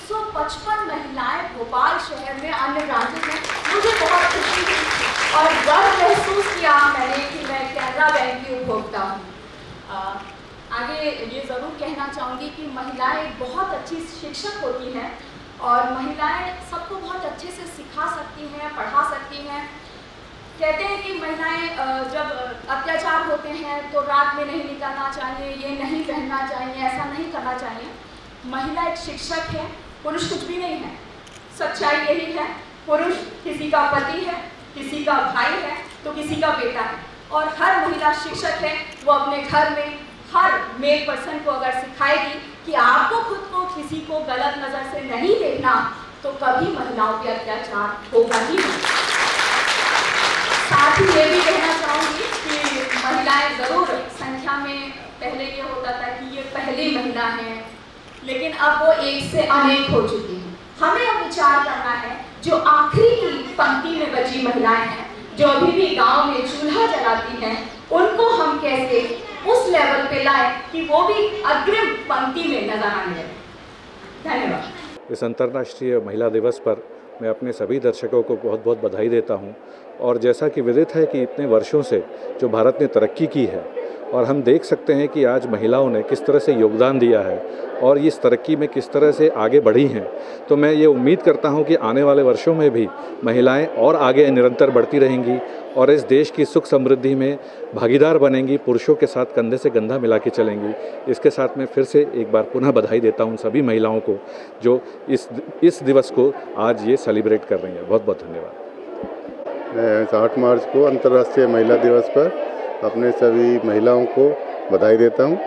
सौ पचपन महिलाएं भोपाल शहर में अन्य राज्यों में, मुझे बहुत खुशी हुई और गर्व महसूस किया मैंने कि मैं कैनरा बैंक की उपभोक्ता हूँ। आगे ये ज़रूर कहना चाहूँगी कि महिलाएं बहुत अच्छी शिक्षक होती हैं और महिलाएं सबको बहुत अच्छे से सिखा सकती हैं, पढ़ा सकती हैं। कहते हैं कि महिलाएं जब अत्याचार होते हैं तो रात में नहीं निकलना चाहिए, ये नहीं पहनना चाहिए, ऐसा नहीं करना चाहिए। महिला एक शिक्षक है, पुरुष कुछ भी नहीं है। सच्चाई यही है, पुरुष किसी का पति है, किसी का भाई है तो किसी का बेटा है, और हर महिला शिक्षक है। वो अपने घर में हर मेल पर्सन को अगर सिखाएगी कि आपको खुद को किसी को गलत नज़र से नहीं देखना, तो कभी महिलाओं पे अत्याचार होगा ही नहीं। साथ ही ये भी कहना चाहूँगी कि महिलाएं ज़रूर संख्या में, पहले ये होता था कि ये पहली महिला हैं, लेकिन अब वो एक से अनेक हो चुकी हैं। हमें अब विचार करना है जो आखिरी की पंक्ति में बची महिलाएं हैं, जो अभी भी गांव में चूल्हा जलाती हैं, उनको हम कैसे उस लेवल पे लाए कि वो भी अग्रिम पंक्ति में नजर आने लगे। धन्यवाद। इस अंतर्राष्ट्रीय महिला दिवस पर मैं अपने सभी दर्शकों को बहुत बहुत बधाई देता हूं। और जैसा कि विदित है कि इतने वर्षों से जो भारत ने तरक्की की है, और हम देख सकते हैं कि आज महिलाओं ने किस तरह से योगदान दिया है और इस तरक्की में किस तरह से आगे बढ़ी हैं, तो मैं ये उम्मीद करता हूं कि आने वाले वर्षों में भी महिलाएं और आगे निरंतर बढ़ती रहेंगी और इस देश की सुख समृद्धि में भागीदार बनेंगी, पुरुषों के साथ कंधे से कंधा मिला के चलेंगी। इसके साथ मैं फिर से एक बार पुनः बधाई देता हूं सभी महिलाओं को जो इस इस दिवस को आज ये सेलिब्रेट कर रही हैं। बहुत बहुत धन्यवाद। मैं आठ मार्च को अंतर्राष्ट्रीय महिला दिवस पर अपने सभी महिलाओं को बधाई देता हूं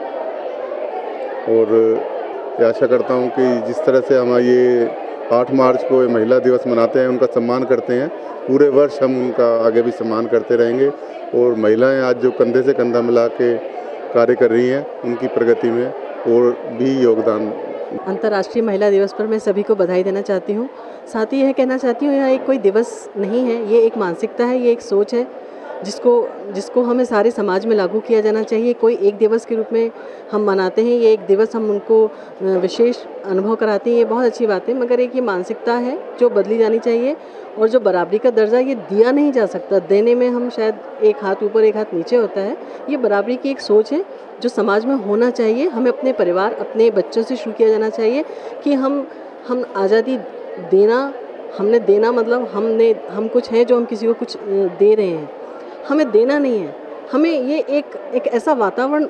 और आशा करता हूं कि जिस तरह से हम ये आठ मार्च को महिला दिवस मनाते हैं, उनका सम्मान करते हैं, पूरे वर्ष हम उनका आगे भी सम्मान करते रहेंगे। और महिलाएं आज जो कंधे से कंधा मिला के कार्य कर रही हैं, उनकी प्रगति में और भी योगदान। अंतर्राष्ट्रीय महिला दिवस पर मैं सभी को बधाई देना चाहती हूँ। साथ ही यह कहना चाहती हूँ, यह एक कोई दिवस नहीं है, ये एक मानसिकता है, ये एक सोच है जिसको जिसको हमें सारे समाज में लागू किया जाना चाहिए। कोई एक दिवस के रूप में हम मनाते हैं, ये एक दिवस हम उनको विशेष अनुभव कराते हैं, ये बहुत अच्छी बात है, मगर एक ये मानसिकता है जो बदली जानी चाहिए। और जो बराबरी का दर्जा ये दिया नहीं जा सकता, देने में हम शायद एक हाथ ऊपर एक हाथ नीचे होता है। ये बराबरी की एक सोच है जो समाज में होना चाहिए। हमें अपने परिवार, अपने बच्चों से शुरू किया जाना चाहिए कि हम हम आज़ादी देना, हमने देना मतलब हमने हम कुछ हैं जो हम किसी को कुछ दे रहे हैं, हमें देना नहीं है। हमें ये एक एक ऐसा वातावरण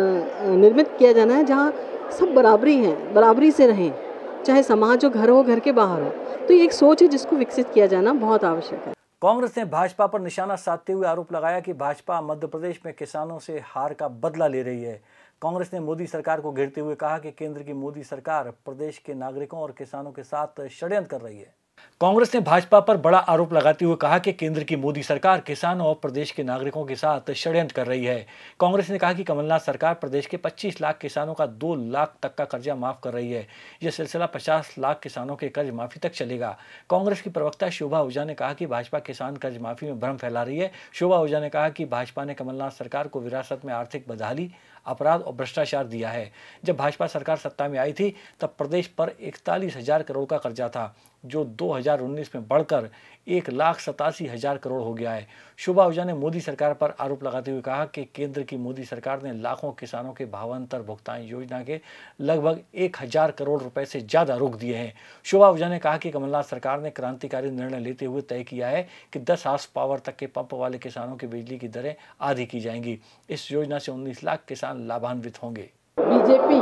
निर्मित किया जाना है जहाँ सब बराबरी हैं, बराबरी से रहें, चाहे समाज हो, घर हो, घर के बाहर हो। तो ये एक सोच है जिसको विकसित किया जाना बहुत आवश्यक है। कांग्रेस ने भाजपा पर निशाना साधते हुए आरोप लगाया कि भाजपा मध्य प्रदेश में किसानों से हार का बदला ले रही है। कांग्रेस ने मोदी सरकार को घेरते हुए कहा कि केंद्र की मोदी सरकार प्रदेश के नागरिकों और किसानों के साथ षड्यंत्र कर रही है। कांग्रेस ने भाजपा पर बड़ा आरोप लगाते हुए कहा कि केंद्र की मोदी सरकार किसानों और प्रदेश के नागरिकों के साथ षड्यंत्र कर रही है। कांग्रेस ने कहा कि कमलनाथ सरकार प्रदेश के पच्चीस लाख किसानों का दो लाख तक का कर्जा माफ कर रही है। यह सिलसिला पचास लाख किसानों के कर्ज माफी तक चलेगा। कांग्रेस की प्रवक्ता शोभा ओझा ने कहा कि भाजपा किसान कर्ज माफी में भ्रम फैला रही है। शोभा ओझा ने कहा कि भाजपा ने कमलनाथ सरकार को विरासत में आर्थिक बदहाली, अपराध और भ्रष्टाचार दिया है। जब भाजपा सरकार सत्ता में आई थी तब प्रदेश पर इकतालीस हजार करोड़ का कर्जा था, जो दो हज़ार उन्नीस में बढ़कर एक लाख सतासी हजार करोड़ हो गया है। शोभा ओझा ने मोदी सरकार पर आरोप लगाते हुए कहा कि केंद्र की मोदी सरकार ने लाखों किसानों के भावांतर भुगतान योजना के लगभग एक हजार करोड़ रुपए से ज्यादा रोक दिए हैं। शोभा ओझा ने कहा कि कमलनाथ सरकार ने क्रांतिकारी निर्णय लेते हुए तय किया है कि दस हार्स पावर तक के पंप वाले किसानों की बिजली की दरें आधी की जाएंगी। इस योजना से उन्नीस लाख किसान लाभान्वित होंगे। बीजेपी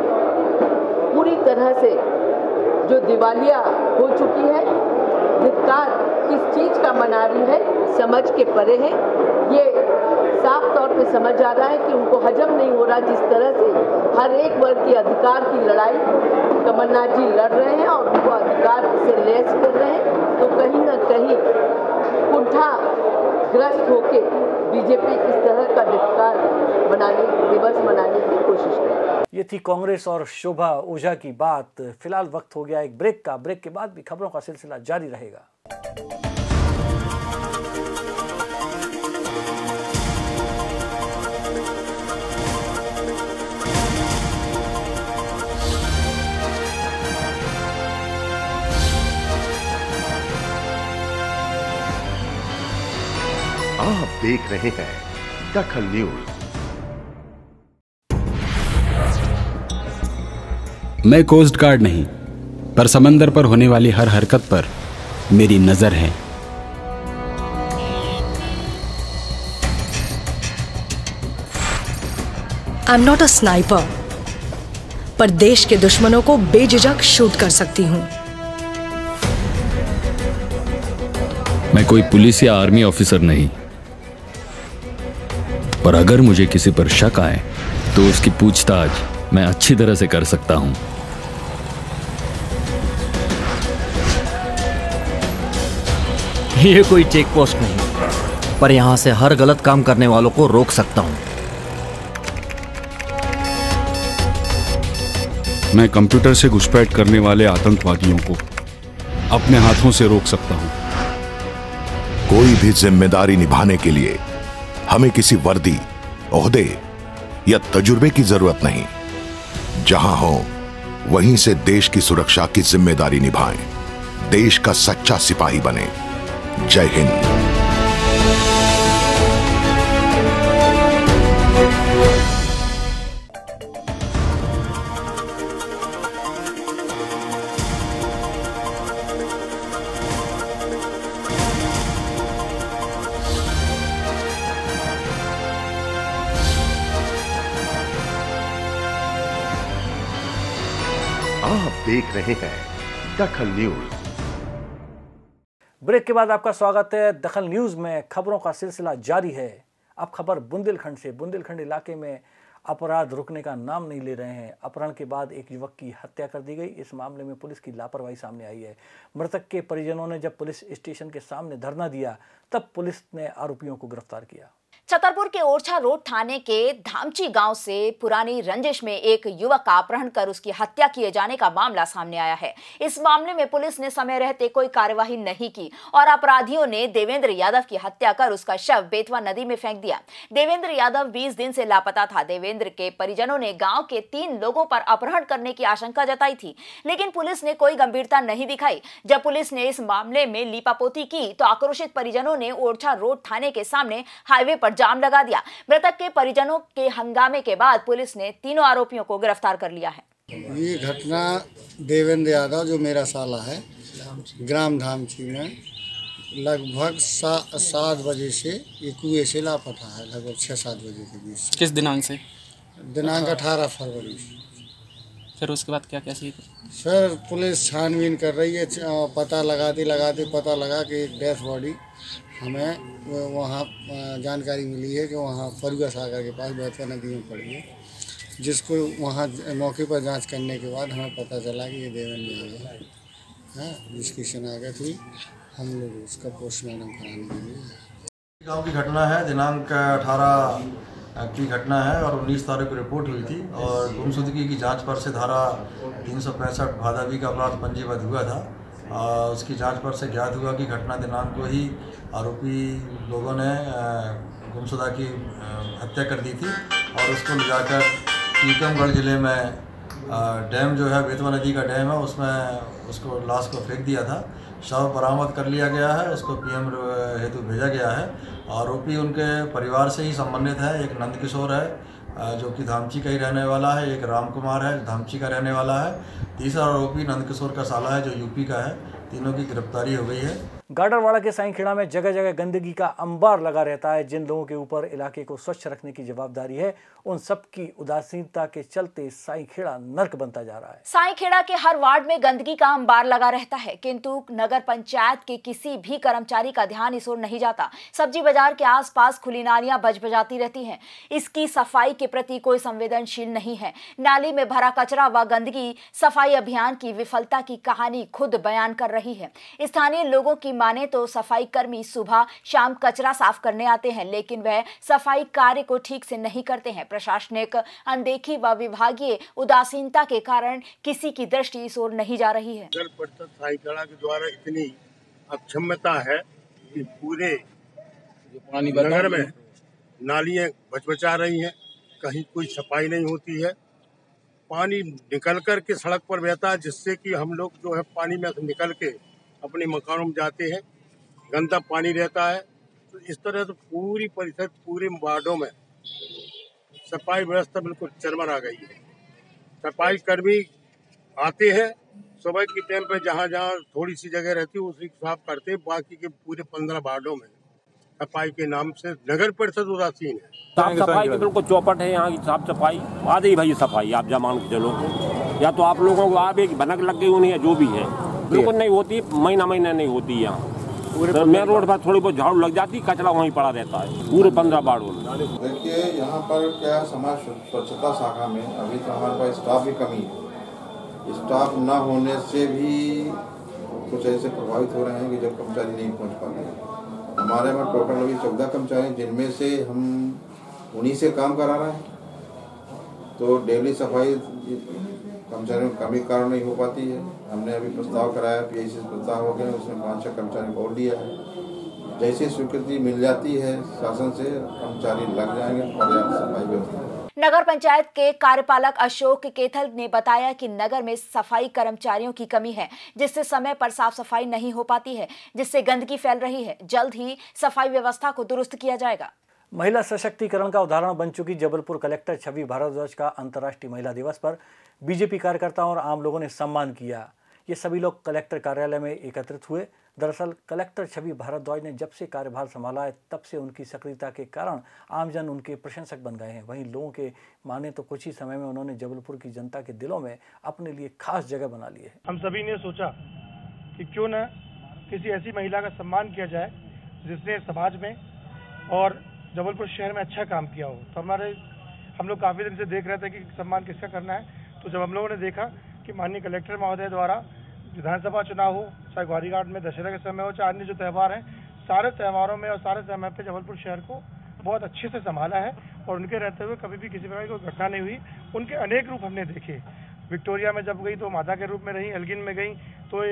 पूरी तरह से जो दिवालिया हो चुकी है, धिक्कार किस चीज का मना रही है, समझ के परे है। ये साफ तौर पे समझ आ रहा है कि उनको हजम नहीं हो रहा जिस तरह से हर एक वर्ग के अधिकार की लड़ाई कमलनाथ जी लड़ रहे हैं और उनको अधिकार से लैस कर रहे हैं। तो कहीं ना कहीं कुंठाग्रस्त होके बीजेपी इस तरह का धिक्कार मनाने दिवस मनाने की कोशिश कर रही है। ये थी कांग्रेस और शोभा ओझा की बात। फिलहाल वक्त हो गया एक ब्रेक का। ब्रेक के बाद भी खबरों का सिलसिला जारी रहेगा। आप देख रहे हैं दखल न्यूज। मैं कोस्ट गार्ड नहीं, पर समंदर पर होने वाली हर हरकत पर मेरी नजर है। I am not a sniper, पर देश के दुश्मनों को बेझिझक शूट कर सकती हूं। मैं कोई पुलिस या आर्मी ऑफिसर नहीं, पर अगर मुझे किसी पर शक आए तो उसकी पूछताछ मैं अच्छी तरह से कर सकता हूं। ये कोई चेक पोस्ट नहीं, पर यहां से हर गलत काम करने वालों को रोक सकता हूं। मैं कंप्यूटर से घुसपैठ करने वाले आतंकवादियों को अपने हाथों से रोक सकता हूं। कोई भी जिम्मेदारी निभाने के लिए हमें किसी वर्दी, ओहदे या तजुर्बे की जरूरत नहीं। जहां हो वहीं से देश की सुरक्षा की जिम्मेदारी निभाएं। देश का सच्चा सिपाही बने। जय हिंद। आप देख रहे हैं दखल न्यूज। ब्रेक के बाद आपका स्वागत है। दखल न्यूज में खबरों का सिलसिला जारी है। अब खबर बुंदेलखंड से। बुंदेलखंड इलाके में अपराध रुकने का नाम नहीं ले रहे हैं। अपहरण के बाद एक युवक की हत्या कर दी गई। इस मामले में पुलिस की लापरवाही सामने आई है। मृतक के परिजनों ने जब पुलिस स्टेशन के सामने धरना दिया तब पुलिस ने आरोपियों को गिरफ्तार किया। छतरपुर के ओरछा रोड थाने के धामची गांव से पुरानी रंजिश में एक युवक का अपहरण कर उसकी हत्या किए जाने का मामला सामने आया है। इस मामले में पुलिस ने समय रहते कोई कार्यवाही नहीं की और अपराधियों ने देवेंद्र यादव की हत्या कर उसका शव बेतवा नदी में फेंक दिया। देवेंद्र यादव बीस दिन से लापता था। देवेंद्र के परिजनों ने गांव के तीन लोगों पर अपहरण करने की आशंका जताई थी, लेकिन पुलिस ने कोई गंभीरता नहीं दिखाई। जब पुलिस ने इस मामले में लीपापोती की तो आक्रोशित परिजनों ने ओरछा रोड थाने के सामने हाईवे पर जाम लगा दिया। मृतक के परिजनों के हंगामे के बाद पुलिस ने तीनों आरोपियों को गिरफ्तार कर लिया है। ये घटना देवेंद्र यादव जो मेरा साला है, ग्राम धामची में लगभग सा, सात बजे से ये कुएं से लापता है। लगभग छः सात बजे के बीच। किस दिनांक से? दिनांक अठारह फरवरी से। फिर उसके बाद क्या क्या सही? सर पुलिस छानबीन कर रही है। पता लगाते लगाते पता लगा कि एक डेथ बॉडी हमें वहाँ जानकारी मिली है कि वहाँ फरुआ सागर के पास बेतवा नदी में पड़ी है, जिसको वहाँ मौके पर जांच करने के बाद हमें पता चला कि ये देवेंद्र यादव है, हाँ, जिसकी शनाख्त हुई। हम लोग उसका पोस्टमार्टम कराने के लिए। गाँव की घटना है। दिनांक अठारह की घटना है और उन्नीस तारीख को रिपोर्ट हुई थी और गुमशुदगी की जांच पर से धारा तीन सौ पैंसठ भादावी का अपराध पंजीबद्ध हुआ था। आ, उसकी जांच पर से ज्ञात हुआ कि घटना दिनांक को ही आरोपी लोगों ने गुमशुदा की हत्या कर दी थी और उसको ले जाकर टीकमगढ़ ज़िले में डैम जो है बेतवा नदी का डैम है उसमें उसको लाश को फेंक दिया था। शव बरामद कर लिया गया है, उसको पीएम हेतु भेजा गया है। आरोपी उनके परिवार से ही संबंधित है। एक नंदकिशोर है जो कि धामची का ही रहने वाला है, एक राम कुमार है धामची का रहने वाला है, तीसरा आरोपी नंदकिशोर का साला है जो यूपी का है। तीनों की गिरफ्तारी हो गई है। गाडरवाड़ा के साईंखेड़ा में जगह जगह गंदगी का अंबार लगा रहता है। जिन लोगों के ऊपर इलाके को स्वच्छ रखने की जवाबदारी है, उन सब की उदासीनता के चलते साईंखेड़ा नर्क बनता जा रहा है। साईंखेड़ा के हर वार्ड में गंदगी का अंबार लगा रहता है, किंतु नगर पंचायत के किसी भी कर्मचारी का ध्यान इस ओर नहीं जाता। सब्जी बाजार के आसपास खुली नालियां बजबजाती रहती हैं। इसकी सफाई के प्रति कोई संवेदनशील नहीं है। नाली में भरा कचरा व गंदगी सफाई अभियान की विफलता की कहानी खुद बयान कर रही है। स्थानीय लोगों की माने तो सफाई कर्मी सुबह शाम कचरा साफ करने आते हैं, लेकिन वह सफाई कार्य को ठीक से नहीं करते हैं। प्रशासनिक अनदेखी व विभागीय उदासीनता के कारण किसी की दृष्टि इस ओर नहीं जा रही है। नगर परिषद साईंखेड़ा के द्वारा इतनी अक्षमता है कि पूरे नगर में नालियां बचबचा रही हैं, कहीं कोई सफाई नहीं होती है। पानी निकल कर के सड़क पर बहता है, जिससे कि हम लोग जो है पानी में निकल के अपने मकानों में जाते हैं। गंदा पानी रहता है तो इस तरह से पूरी परिषद पूरे वार्डों में सफाई व्यवस्था बिल्कुल चरमरा गई है। सफाई कर्मी आते हैं सुबह के टाइम पे, जहाँ जहाँ थोड़ी सी जगह रहती है उसी साफ करते हैं, बाकी के पूरे पंद्रह वार्डों में सफाई के नाम से नगर परिषद उदासीन है। साफ सफाई की बिल्कुल चौपट है यहाँ की साफ सफाई। आ गई भाई सफाई, आप जब मान के चलो, या तो आप लोगों को आप एक भनक लग गई उन्हें, जो भी है बिल्कुल नहीं होती, महीना महीना नहीं होती यहाँ। तो मेन रोड पर थोड़ी बहुत झाड़ू लग जाती, कचरा वहीं पड़ा रहता है पूरे पंद्रह वार्डों में। देखिए यहाँ पर क्या समाज स्वच्छता शाखा में अभी तो हमारे पास स्टाफ की कमी है। स्टाफ न होने से भी कुछ ऐसे प्रभावित हो रहे हैं कि जब कर्मचारी नहीं पहुँच पा रहे हैं। हमारे में टोटल अभी चौदह कर्मचारी, जिनमें से हम उन्हीं से काम करा रहे हैं। तो डेली सफाई कर्मचारियों की कमी कारण नहीं हो पाती है। हमने अभी प्रस्ताव कराया, पी आई सी प्रस्ताव हो गया, उसमें पाँच छः कर्मचारी और लिया है। जैसे स्वीकृति मिल जाती है शासन से, कर्मचारी लग जाएंगे, पर्याप्त सफाई व्यवस्था। नगर पंचायत के कार्यपालक अशोक केथल ने बताया कि नगर में सफाई कर्मचारियों की कमी है, जिससे समय पर साफ सफाई नहीं हो पाती है, जिससे गंदगी फैल रही है। जल्द ही सफाई व्यवस्था को दुरुस्त किया जाएगा। महिला सशक्तिकरण का उदाहरण बन चुकी जबलपुर कलेक्टर छवि भारद्वाज का अंतर्राष्ट्रीय महिला दिवस पर बीजेपी कार्यकर्ताओं और आम लोगों ने सम्मान किया। ये सभी लोग कलेक्टर कार्यालय में एकत्रित हुए। दरअसल कलेक्टर छवि भारद्वाज ने जब से कार्यभार संभाला है, तब से उनकी सक्रियता के कारण आमजन उनके प्रशंसक बन गए हैं। वहीं लोगों के माने तो कुछ ही समय में उन्होंने जबलपुर की जनता के दिलों में अपने लिए खास जगह बना ली है। हम सभी ने सोचा कि क्यों न किसी ऐसी महिला का सम्मान किया जाए जिसने समाज में और जबलपुर शहर में अच्छा काम किया हो। तो हमारे हम लोग काफ़ी दिन से देख रहे थे कि सम्मान किसका करना है। तो जब हम लोगों ने देखा कि माननीय कलेक्टर महोदय द्वारा विधानसभा चुनाव हो, चाहे ग्वारी घाट में दशहरा के समय हो, चाहे अन्य जो त्यौहार हैं, सारे त्यौहारों में और सारे समय पे जबलपुर शहर को बहुत अच्छे से संभाला है। और उनके रहते हुए कभी भी किसी प्रकार की कोई घटना नहीं हुई। उनके अनेक रूप हमने देखे। विक्टोरिया में जब गई तो माता के रूप में रही, एल्गिन में गई तो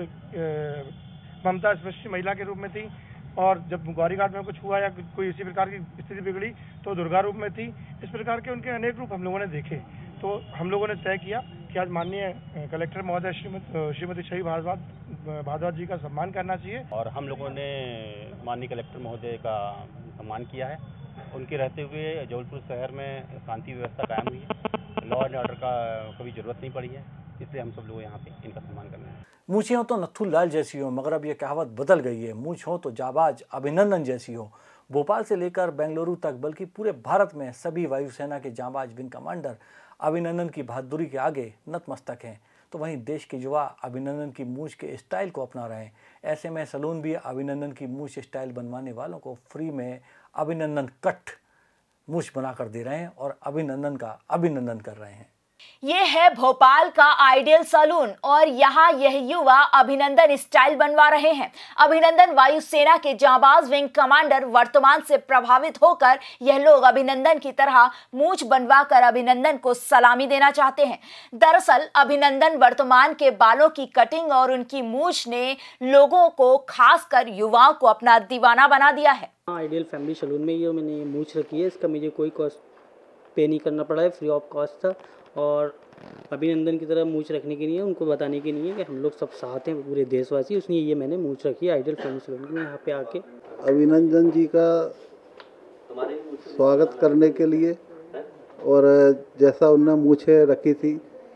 एक ममता स्पष्ट महिला के रूप में थी, और जब ग्वारी घाट में कुछ हुआ या कोई इसी प्रकार की स्थिति बिगड़ी तो दुर्गा रूप में थी। इस प्रकार के उनके अनेक रूप हम लोगों ने देखे। तो हम लोगों ने तय किया कि आज माननीय कलेक्टर महोदय श्रीमती श्रीमती छवि भारद्वाज भारद्वाज जी का सम्मान करना चाहिए। और हम लोगों ने माननीय कलेक्टर महोदय का सम्मान किया है। उनके रहते हुए जबलपुर शहर में शांति व्यवस्था कायम हुई है। लॉ एंड ऑर्डर का कभी जरूरत नहीं पड़ी है, इसलिए हम सब लोग यहाँ पे इनका सम्मान कर रहे हैं। मूछें हो तो नत्थू लाल जैसी हो, मगर अब यह कहावत बदल गई है। मूछ हो तो जाबाज अभिनंदन जैसी हो। भोपाल से लेकर बेंगलुरु तक, बल्कि पूरे भारत में सभी वायुसेना के जाबाज विंग कमांडर अभिनंदन की बहादुरी के आगे नतमस्तक हैं। तो वहीं देश के युवा अभिनंदन की मूछ के स्टाइल को अपना रहे हैं। ऐसे में सलून भी अभिनंदन की मूछ स्टाइल बनवाने वालों को फ्री में अभिनंदन कट मूछ बनाकर दे रहे हैं और अभिनंदन का अभिनंदन कर रहे हैं। ये है भोपाल का आइडियल सलून और यहाँ यह युवा अभिनंदन स्टाइल बनवा रहे हैं। अभिनंदन वायुसेना के जांबाज विंग कमांडर वर्तमान से प्रभावित होकर यह लोग अभिनंदन की तरह मूछ बनवाकर अभिनंदन को सलामी देना चाहते हैं। दरअसल अभिनंदन वर्तमान के बालों की कटिंग और उनकी मूछ ने लोगों को, खासकर युवाओं को, अपना दीवाना बना दिया है। आइडियल फैमिली सलून में ये मैंने मूछ रखी है। इसका मुझे कोई कॉस्ट पे नहीं करना पड़ा है, फ्री ऑफ कॉस्ट था। और अभिनंदन की तरह मूछ रखने के लिए, उनको बताने के लिए कि हम लोग सब साथ हैं, पूरे देशवासी, इसलिए ये मैंने मूछ रखी है आइडियल फैमिली सलून में। यहाँ पे आके अभिनंदन जी का स्वागत करने के लिए, और जैसा उन्होंने मूछें रखी थी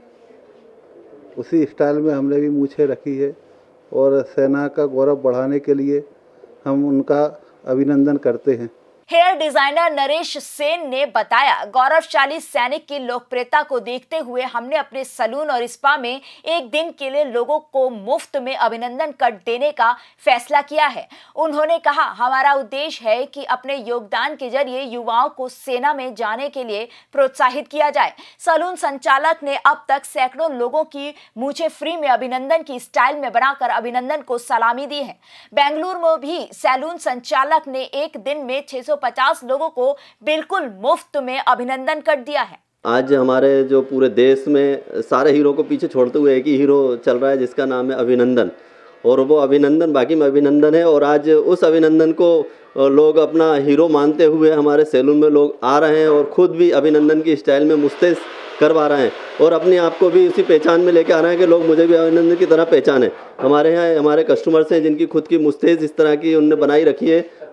उसी स्टाइल में हमने भी मूछें रखी है, और सेना का गौरव बढ़ाने के लिए हम उनका अभिनंदन करते हैं। हेयर डिजाइनर नरेश सेन ने बताया, गौरवशाली सैनिक की लोकप्रियता को देखते हुए हमने अपने सलून और स्पा में एक दिन के लिए लोगों को मुफ्त में अभिनंदन कट देने का फैसला किया है। उन्होंने कहा, हमारा उद्देश्य है कि अपने योगदान के जरिए युवाओं को सेना में जाने के लिए प्रोत्साहित किया जाए। सलून संचालक ने अब तक सैकड़ों लोगों की मूछें फ्री में अभिनंदन की स्टाइल में बनाकर अभिनंदन को सलामी दी है। बेंगलुरु में भी सैलून संचालक ने एक दिन में छह सौ पचास लोगों को बिल्कुल मुफ्त में अभिनंदन कर दिया है। आज हमारे जो पूरे देश में सारे हीरो को पीछे छोड़ते हुए एक ही हीरो चल रहा है जिसका नाम है अभिनंदन, और वो अभिनंदन बाकी में अभिनंदन है। और आज उस अभिनंदन को लोग अपना हीरो मानते हुए हमारे सैलून में लोग आ रहे हैं और खुद भी अभिनंदन की स्टाइल में मुस्तैद करवा रहे हैं और अपने आप को भी उसी पहचान में लेके आ रहे हैं कि लोग मुझे भी अभिनंदन की तरह पहचाने। हमारे यहाँ हमारे कस्टमर्स हैं जिनकी खुद की मुस्तैद इस तरह की उनने बनाई रखी है,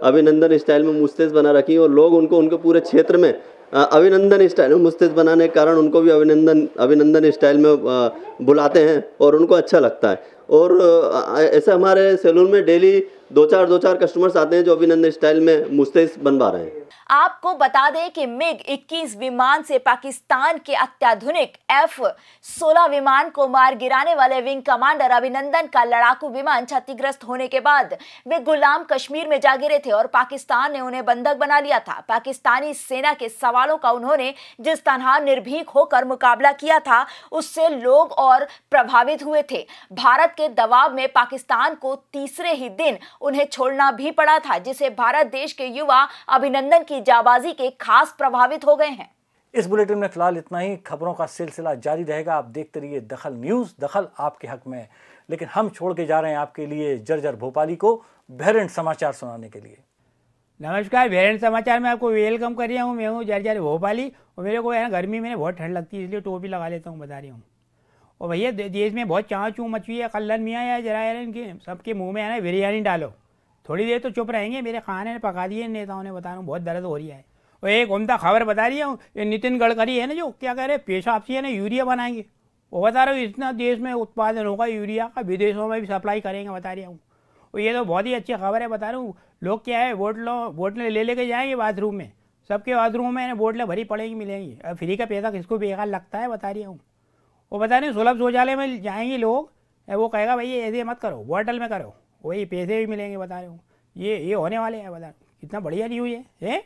अभिनंदन स्टाइल में मुस्तैद बना रखी हैं और लोग उनको उनके पूरे क्षेत्र में अभिनंदन स्टाइल में मुस्तैद बनाने के कारण उनको भी अभिनंदन अभिनंदन स्टाइल में बुलाते हैं और उनको अच्छा लगता है। और ऐसे हमारे सैलून में डेली दो चार दो चार कस्टमर्स आते हैं जो अभिनंदन स्टाइल में मुस्तैद बनवा रहे हैं। आपको बता दें कि मिग इक्कीस विमान से पाकिस्तान के अत्याधुनिक एफ सोलह विमान को मार गिराने वाले विंग कमांडर अभिनंदन का लड़ाकू विमान क्षतिग्रस्त होने के बाद वे गुलाम कश्मीर में जा गिरे थे और पाकिस्तान ने उन्हें बंधक बना लिया था। पाकिस्तानी सेना के सवालों का उन्होंने जिस तरह निर्भीक होकर मुकाबला किया था उससे लोग और प्रभावित हुए थे। भारत के दबाव में पाकिस्तान को तीसरे ही दिन उन्हें छोड़ना भी पड़ा था, जिसे भारत देश के युवा अभिनंदन की जाबाजी के खास प्रभावित हो गए हैं। इस बुलेटिन में फिलहाल इतना ही। खबरों का सिलसिला जारी रहेगा। आप देखते रहिए दखल न्यूज, दखल आपके हक में। लेकिन हम छोड़ के जा रहे हैं आपके लिए जर्जर भोपाली को भेरेंट समाचार सुनाने के लिए। नमस्कार, भेरेंट समाचार में आपको वेलकम कर रहा हूँ। मैं हूँ जर्जर भोपाली और मेरे को है ना गर्मी में बहुत ठंड लगती है, इसलिए टोपी लगा लेता हूँ, बता रही हूँ। और भैया देश में बहुत चाँव चूँ मची है। कल्लन मियाँ या जरा यार इनके सबके मुँह में है ना बिरयानी डालो, थोड़ी देर तो चुप रहेंगे। मेरे खाने ने पका दिए नेताओं ने, बता रहा हूँ बहुत दर्द हो रही है। और एक उम्दा खबर बता रही हूँ, ये नितिन गडकरी है ना जो क्या कह रहे हैं पेशाब से है ना यूरिया बनाएंगे। वो बता रहा हूँ इतना देश में उत्पादन होगा यूरिया का, विदेशों में भी सप्लाई करेंगे, बता रही हूँ। और ये तो बहुत ही अच्छी खबर है, बता रहा हूँ। लोग क्या है वोट लो वोट ले लेके जाएंगे बाथरूम में, सबके बाथरूम में बोतलें भरी पड़ेंगी मिलेंगी। अब फ्री का पैसा किसको बेकार लगता है, बता रही हूँ। वो बता रहे सुलभ शौचालय में जाएंगे लोग, वो कहेगा भाई ऐसे मत करो, बॉटल में करो, वही पैसे भी मिलेंगे, बता रहे हूँ। ये ये होने वाले हैं, बता कितना बढ़िया न्यूज़ है, है?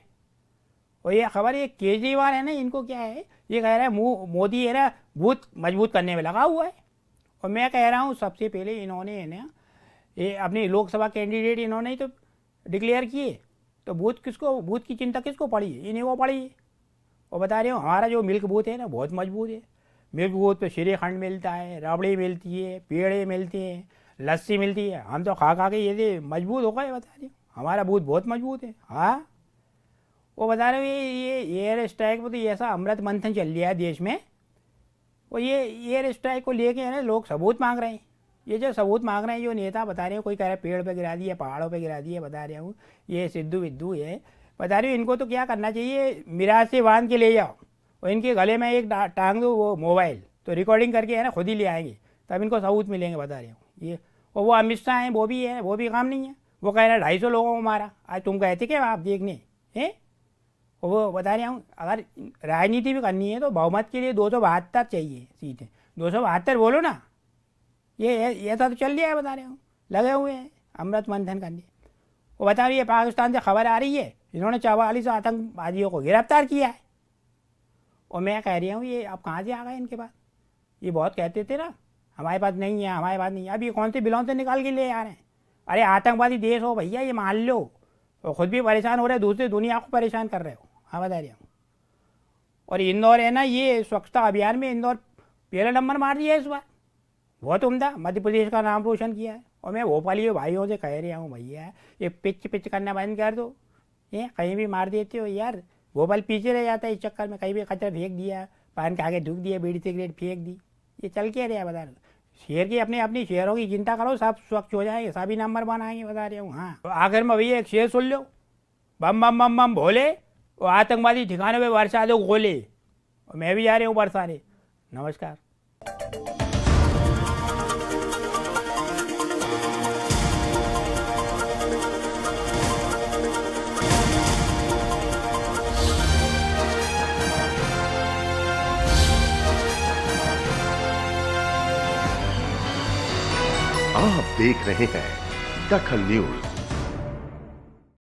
और ये खबर ये केजरीवाल है ना, इनको क्या है ये कह रहा है मोदी है ना बूथ मजबूत करने में लगा हुआ है। और मैं कह रहा हूँ सबसे पहले इन्होंने है ना ये अपनी लोकसभा कैंडिडेट इन्होंने ही तो डिक्लेयर किए, तो बूथ किसको बूथ की चिंता किसको पड़ी है, इन्हीं को पड़ी है। और बता रहे हो हमारा जो मिल्क बूथ है ना बहुत मजबूत है। मिल्क बूथ पे श्रीखंड मिलता है, रबड़ी मिलती है, पेड़े मिलते हैं, लस्सी मिलती है। हम तो खा खा के ये मजबूत हो गए, बता रहे हो हमारा बूथ बहुत मजबूत है। हाँ, वो बता रहे हो ये ये एयर स्ट्राइक पर तो ऐसा अमृत मंथन चल रहा है देश में। और ये एयर स्ट्राइक को लेके है ना लोग सबूत मांग रहे हैं। ये जो सबूत मांग रहे हैं जो नेता बता रहे हो, कोई कह रहा है पेड़ पे गिरा दिए, पहाड़ों पे गिरा दिए, बता रहा हूँ ये सिद्धू विद्धू है। बता रही हूँ इनको तो क्या करना चाहिए, मिराज से बांध के ले जाओ और इनके गले में एक टांग दो वो मोबाइल, तो रिकॉर्डिंग करके है ना खुद ही ले आएंगे, तब इनको सबूत मिलेंगे, बता रही हूँ ये। और वो अमित शाह हैं, वो भी है, वो भी काम नहीं है। वो कह रहा है ढाई सौ लोगों को मारा, आज तुम गए थे क्या आप देखने हैं? और वो बता रहा हूँ अगर राजनीति भी करनी है तो बहुमत के लिए दो सौ बहत्तर चाहिए सीटें, दो सौ बहत्तर बोलो ना। ये ऐसा तो चल रहा है, बता रहे हूँ लगे हुए हैं अमृत मंथन करने। वो बता रही है पाकिस्तान से खबर आ रही है इन्होंने चवालीस आतंकवादियों को गिरफ्तार किया है। और मैं कह रही हूँ ये अब कहाँ से आ गए इनके पास। ये बहुत कहते थे ना हमारे पास नहीं है, हमारे पास नहीं है, अब ये कौन से बिलों से निकाल के ले आ रहे हैं। अरे आतंकवादी देश हो भैया, ये मान लो, और खुद भी परेशान हो रहे, दूसरी दुनिया को परेशान कर रहे हो। हाँ बता रही हूँ। और इंदौर है ना, ये स्वच्छता अभियान में इंदौर पहला नंबर मार दिया है इस बार, बहुत उम्दा मध्य प्रदेश का नाम रोशन किया है। और मैं भोपाली भाइयों से कह रहा हूँ भैया ये पिच पिच करना बंद कर दो, ये कहीं भी मार देते हो यार। भोपाल पीछे रह जाता है इस चक्कर में, कहीं भी कचरा फेंक दिया, पान के आगे ढूक दिया, बीड़ी सिगरेट फेंक दी, ये चल के रहा है। बता रहे शहर की अपने अपनी शहरों की चिंता करो, सब स्वच्छ हो जाएंगे, सभी नंबर बनाएंगे, बता रहे हूँ। हाँ तो आखिर में भैया एक शेर सुन लो, बम बम बम बम भोले और आतंकवादी ठिकाने पे बरसा दो गोले। और मैं भी जा रही हूँ बरसाने। नमस्कार। आप देख रहे हैं दखल न्यूज।